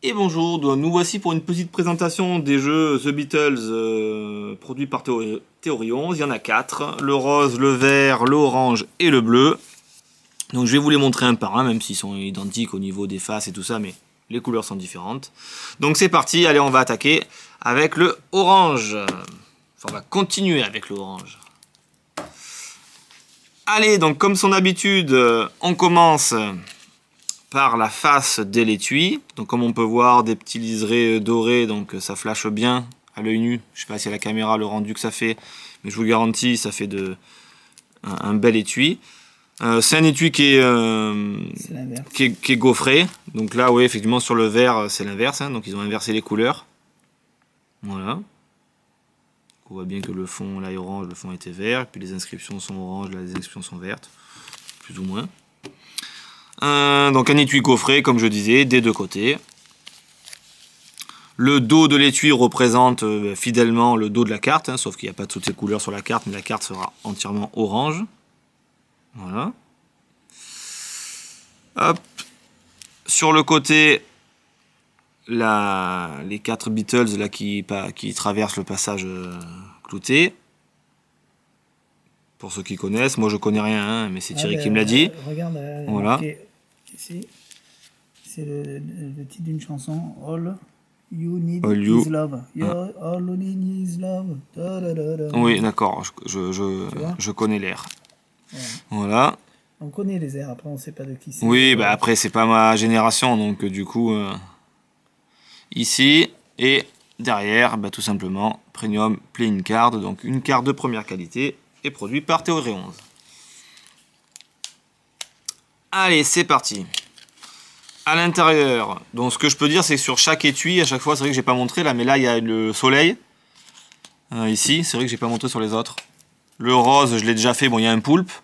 Et bonjour, nous voici pour une petite présentation des jeux The Beatles produits par Theory 11. Il y en a 4, le rose, le vert, l'orange et le bleu. Donc je vais vous les montrer un par un, même s'ils sont identiques au niveau des faces et tout ça, mais les couleurs sont différentes. Donc c'est parti, allez on va attaquer avec le orange. Enfin on va continuer avec l'orange. Allez, donc comme son habitude, on commence par la face de l'étui. Donc comme on peut voir, des petits liserés dorés, donc ça flashe bien à l'œil nu. Je sais pas si à la caméra le rendu que ça fait, mais je vous garantis, ça fait un bel étui. C'est un étui qui est gaufré. Donc là, oui, effectivement, sur le vert, c'est l'inverse. Hein, donc ils ont inversé les couleurs. Voilà. On voit bien que le fond, là, est orange, le fond était vert. Puis les inscriptions sont oranges, là, les inscriptions sont vertes. Plus ou moins. Donc un étui gaufré, comme je disais, des deux côtés. Le dos de l'étui représente fidèlement le dos de la carte, hein, sauf qu'il n'y a pas toutes ces couleurs sur la carte, mais la carte sera entièrement orange. Voilà. Hop. Sur le côté, les 4 Beatles là, qui traversent le passage clouté. Pour ceux qui connaissent, moi je connais rien, hein, mais c'est Thierry qui me l'a dit. Regarde, voilà. Ici, c'est le titre d'une chanson, All You Need Is Love. All You Need Is Love. Da, da, da, da. Oui, d'accord, je connais l'air. Ouais. Voilà. On connaît les airs, après on sait pas de qui c'est. Oui, bah après c'est pas ma génération, donc du coup, ici, et derrière, bah, tout simplement, Premium Playing Card, donc une carte de première qualité, et produit par Theory 11. Allez, c'est parti. À l'intérieur, donc ce que je peux dire, c'est que sur chaque étui, à chaque fois, c'est vrai que j'ai pas montré là, mais là il y a le soleil. Ici, c'est vrai que j'ai pas montré sur les autres. Le rose, je l'ai déjà fait, bon, il y a un poulpe.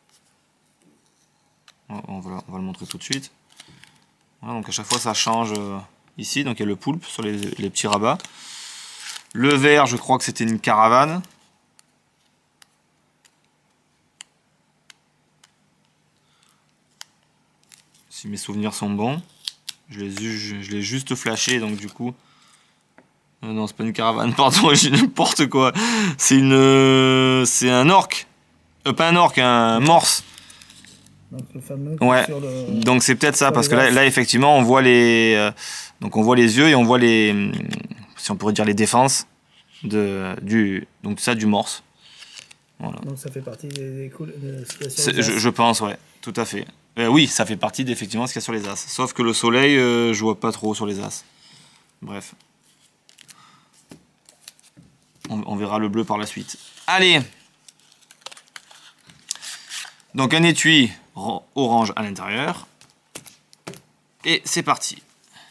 On va le montrer tout de suite. Voilà, donc à chaque fois, ça change ici, donc il y a le poulpe sur les petits rabats. Le vert, je crois que c'était une caravane. Si mes souvenirs sont bons, je l'ai juste flashé, donc du coup, non, c'est pas une caravane, pardon, j'ai n'importe quoi. C'est un orque, pas un orque, un morse. Donc le fameux. Ouais. Sur le, donc c'est peut-être ça, parce que là, effectivement, on voit donc on voit les yeux et on voit si on pourrait dire les défenses du morse. Voilà. Donc ça fait partie des couleurs. Je pense, ouais, tout à fait. Oui, ça fait partie d'effectivement ce qu'il y a sur les as. Sauf que le soleil, je vois pas trop sur les as. Bref. On verra le bleu par la suite. Allez. Donc un étui orange à l'intérieur. Et c'est parti.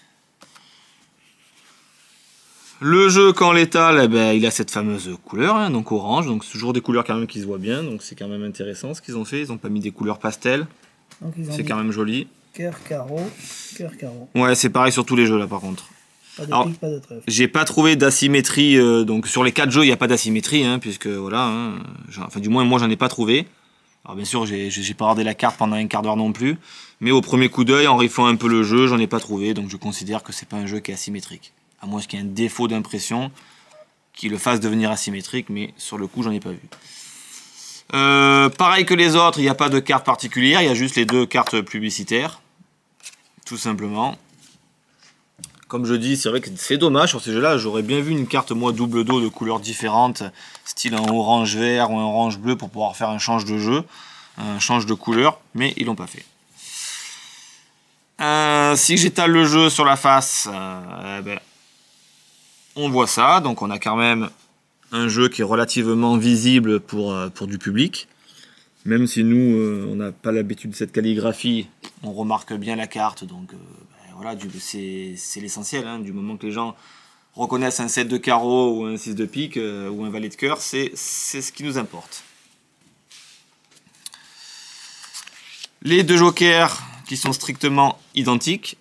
Le jeu, quand l'étale, eh ben, il a cette fameuse couleur, hein, donc orange. Donc c'est toujours des couleurs quand même qui se voient bien. Donc c'est quand même intéressant ce qu'ils ont fait. Ils n'ont pas mis des couleurs pastel. C'est quand même joli. Cœur, carreau, cœur, carreau. Ouais, c'est pareil sur tous les jeux là par contre. Pas de pique, pas de trèfle. J'ai pas trouvé d'asymétrie, donc sur les 4 jeux il n'y a pas d'asymétrie, hein, puisque voilà, hein, enfin du moins moi j'en ai pas trouvé. Alors bien sûr j'ai pas regardé la carte pendant un quart d'heure non plus, mais au premier coup d'œil en riffant un peu le jeu, j'en ai pas trouvé, donc je considère que c'est pas un jeu qui est asymétrique. À moins qu'il y ait un défaut d'impression qui le fasse devenir asymétrique, mais sur le coup j'en ai pas vu. Pareil que les autres, il n'y a pas de carte particulière, il y a juste les 2 cartes publicitaires, tout simplement. Comme je dis, c'est vrai que c'est dommage sur ces jeux-là, j'aurais bien vu une carte moi double dos de couleurs différentes, style un orange vert ou un orange bleu pour pouvoir faire un change de jeu, un change de couleur, mais ils l'ont pas fait. Si j'étale le jeu sur la face, on voit ça, donc on a quand même un jeu qui est relativement visible pour du public. Même si nous, on n'a pas l'habitude de cette calligraphie, on remarque bien la carte. Donc voilà, c'est l'essentiel. Hein, du moment que les gens reconnaissent un 7 de carreau ou un 6 de pique ou un valet de cœur, c'est ce qui nous importe. Les 2 jokers qui sont strictement identiques.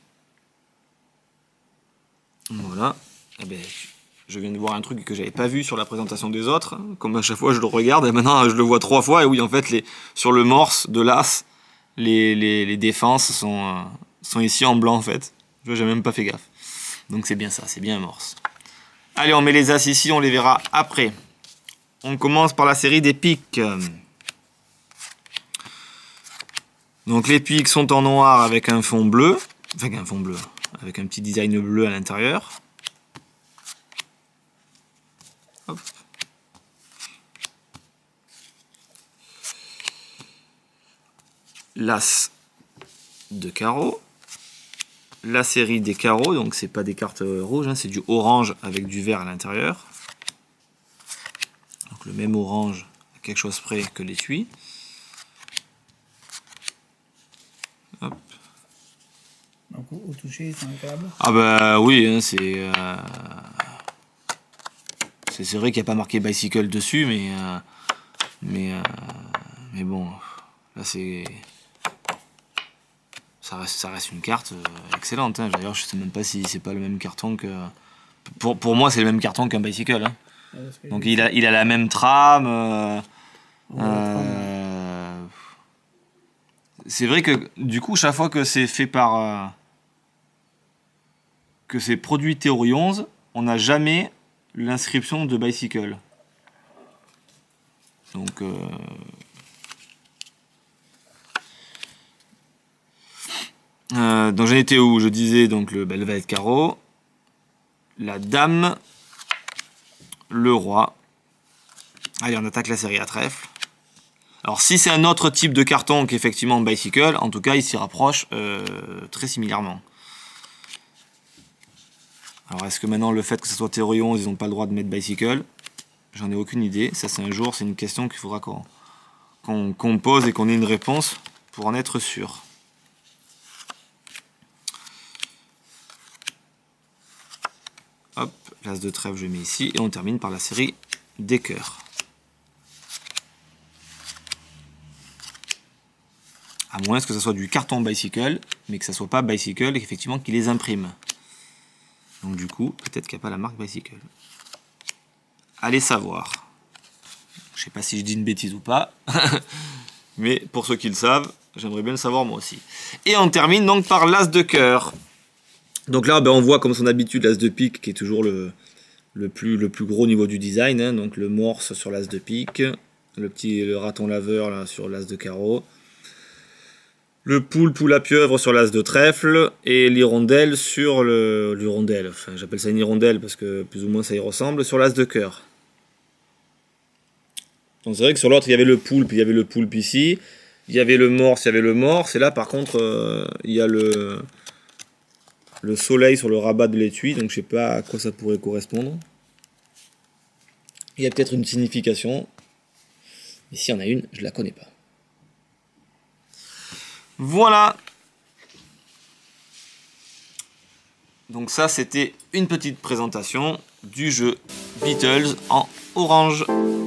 Voilà. Eh ben, je viens de voir un truc que j'avais pas vu sur la présentation des autres. Comme à chaque fois je le regarde, et maintenant je le vois 3 fois. Et oui, en fait, sur le morse de l'as, les défenses sont ici en blanc en fait. J'ai même pas fait gaffe. Donc c'est bien ça, c'est bien un morse. Allez, on met les As ici, on les verra après. On commence par la série des piques. Donc les piques sont en noir avec un fond bleu. Enfin un fond bleu, avec un petit design bleu à l'intérieur. Hop. L'As de carreau. La série des carreaux, donc c'est pas des cartes rouges, hein, c'est du orange avec du vert à l'intérieur. Donc le même orange à quelque chose près que l'étui. Hop. Donc au toucher, c'est impeccable. Ah bah oui, hein, c'est vrai qu'il n'y a pas marqué bicycle dessus, mais bon, là c'est ça reste une carte excellente. Hein. D'ailleurs, je sais même pas si c'est pas le même carton que pour moi c'est le même carton qu'un bicycle. Hein. Donc il a la même trame. C'est vrai que du coup chaque fois que c'est fait par que c'est produit Theory 11, on n'a jamais l'inscription de bicycle. Donc donc j'en étais où? Je disais donc le valet de carreau, la dame, le roi. Allez, on attaque la série à trèfle. Alors si c'est un autre type de carton qu'effectivement bicycle, en tout cas il s'y rapproche très similairement. Alors est-ce que maintenant le fait que ce soit Theory 11, ils n'ont pas le droit de mettre bicycle? J'en ai aucune idée. Ça c'est un jour, c'est une question qu'il faudra qu'on pose et qu'on ait une réponse pour en être sûr. Hop, l'as de trèfle je mets ici et on termine par la série des cœurs. À moins que ce soit du carton bicycle, mais que ça soit pas bicycle et qu'effectivement qu'ils les impriment. Donc du coup, peut-être qu'il n'y a pas la marque bicycle. Allez savoir. Je sais pas si je dis une bêtise ou pas, mais pour ceux qui le savent, j'aimerais bien le savoir moi aussi. Et on termine donc par l'as de cœur. Donc là, ben, on voit comme son habitude l'as de pique qui est toujours le plus gros niveau du design. Hein, donc le morse sur l'as de pique, le raton laveur là, sur l'as de carreau, le poulpe ou la pieuvre sur l'as de trèfle et l'hirondelle sur l'hirondelle. Enfin, j'appelle ça une hirondelle parce que plus ou moins ça y ressemble sur l'as de cœur. Donc c'est vrai que sur l'autre il y avait le poulpe ici, il y avait le morse, et là par contre il y a le soleil sur le rabat de l'étui, donc je sais pas à quoi ça pourrait correspondre. Il y a peut-être une signification, mais s'il y en a une, je la connais pas. Voilà. Donc ça c'était une petite présentation du jeu Beatles en orange.